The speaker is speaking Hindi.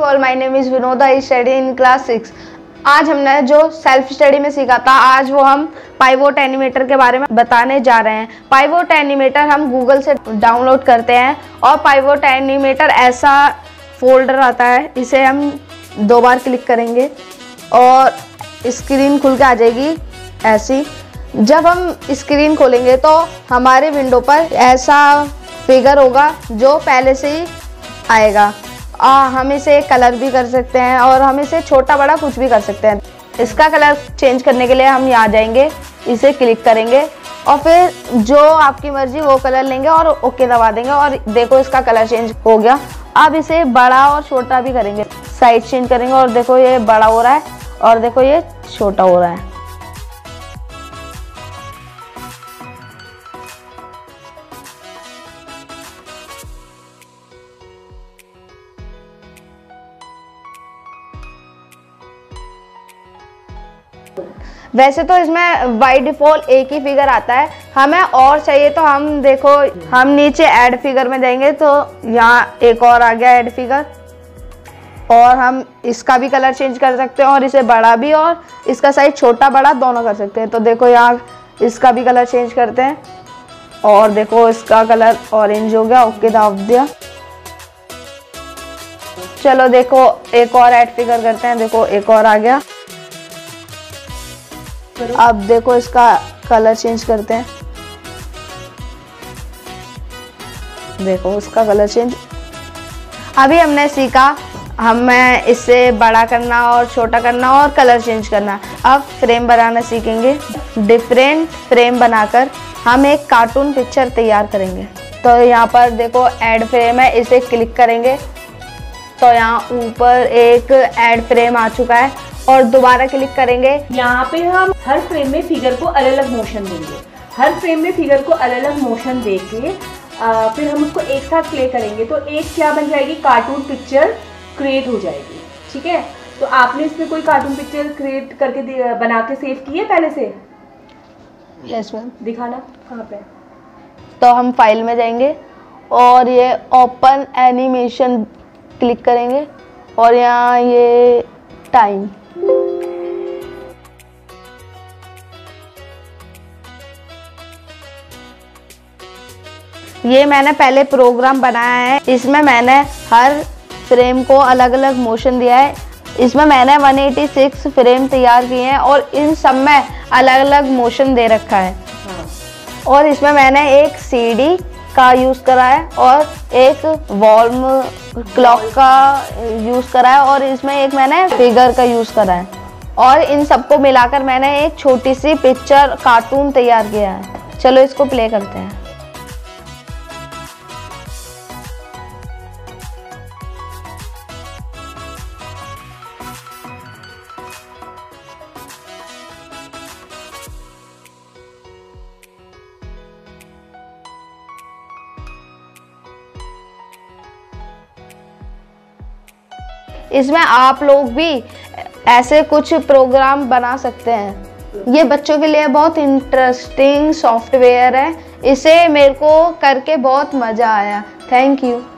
All, my name is Vinoda, I study in class 6। आज हमने जो सेल्फ स्टडी में सीखा था, आज वो हम पाइवोट एनिमेटर के बारे में बताने जा रहे हैं। पाइवोट एनिमेटर हम गूगल से डाउनलोड करते हैं और पाइवोट एनिमेटर ऐसा फोल्डर आता है, इसे हम 2 बार क्लिक करेंगे और स्क्रीन खुल के आ जाएगी ऐसी। जब हम स्क्रीन खोलेंगे तो हमारे विंडो पर ऐसा फिगर होगा जो पहले से ही आएगा। हम इसे कलर भी कर सकते हैं और हम इसे छोटा बड़ा कुछ भी कर सकते हैं। इसका कलर चेंज करने के लिए हम यहाँ जाएंगे, इसे क्लिक करेंगे और फिर जो आपकी मर्जी वो कलर लेंगे और ओके दबा देंगे और देखो इसका कलर चेंज हो गया। अब इसे बड़ा और छोटा भी करेंगे, साइज चेंज करेंगे और देखो ये बड़ा हो रहा है और देखो ये छोटा हो रहा है। वैसे तो इसमें बाय डिफॉल्ट एक ही फिगर आता है, हमें और चाहिए तो हम देखो हम नीचे ऐड फिगर में जाएंगे तो यहाँ एक और आ गया ऐड फिगर और हम इसका भी कलर चेंज कर सकते हैं और इसे बड़ा भी और इसका साइज छोटा बड़ा दोनों कर सकते हैं। तो देखो यहाँ इसका भी कलर चेंज करते हैं और देखो इसका कलर ऑरेंज हो गया, ओके दाब दिया। चलो देखो एक और ऐड फिगर करते हैं, देखो एक और आ गया। अब देखो इसका कलर चेंज करते हैं, देखो उसका कलर चेंज। अभी हमने सीखा हमें इससे बड़ा करना और छोटा करना और कलर चेंज करना। अब फ्रेम बनाना सीखेंगे। डिफरेंट फ्रेम बनाकर हम एक कार्टून पिक्चर तैयार करेंगे। तो यहाँ पर देखो ऐड फ्रेम है, इसे क्लिक करेंगे तो यहाँ ऊपर एक ऐड फ्रेम आ चुका है और दोबारा क्लिक करेंगे। यहाँ पे हम हर फ्रेम में फिगर को अलग अलग मोशन देंगे। हर फ्रेम में फिगर को अलग अलग मोशन देके फिर हम उसको एक साथ प्ले करेंगे तो एक क्या बन जाएगी, कार्टून पिक्चर क्रिएट हो जाएगी। ठीक है, तो आपने इसमें कोई कार्टून पिक्चर क्रिएट करके बना के सेव की है पहले से? Yes ma'am. दिखाना कहाँ पे? तो हम फाइल में जाएंगे और ये ओपन एनिमेशन क्लिक करेंगे और यहाँ ये टाइम, ये मैंने पहले प्रोग्राम बनाया है। इसमें मैंने हर फ्रेम को अलग अलग मोशन दिया है। इसमें मैंने 186 फ्रेम तैयार किए हैं और इन सब में अलग अलग मोशन दे रखा है। और इसमें मैंने एक सीडी का यूज़ करा है और एक वॉल्यूम क्लॉक का यूज़ करा है और इसमें एक मैंने फिगर का यूज़ करा है और इन सबको मिलाकर मैंने एक छोटी सी पिक्चर कार्टून तैयार किया है। चलो इसको प्ले करते हैं। इसमें आप लोग भी ऐसे कुछ प्रोग्राम बना सकते हैं। ये बच्चों के लिए बहुत इंटरेस्टिंग सॉफ्टवेयर है, इसे मेरे को करके बहुत मज़ा आया। Thank you.